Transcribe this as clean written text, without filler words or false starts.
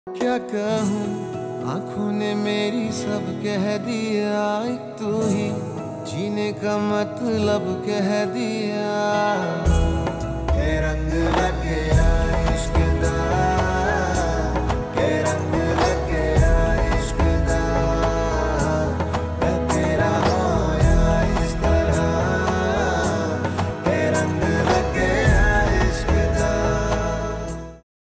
क्या कहूँ आँखों ने मेरी सब कह दिया, एक तू ही जीने का मतलब कह दिया। ये रंग लग गया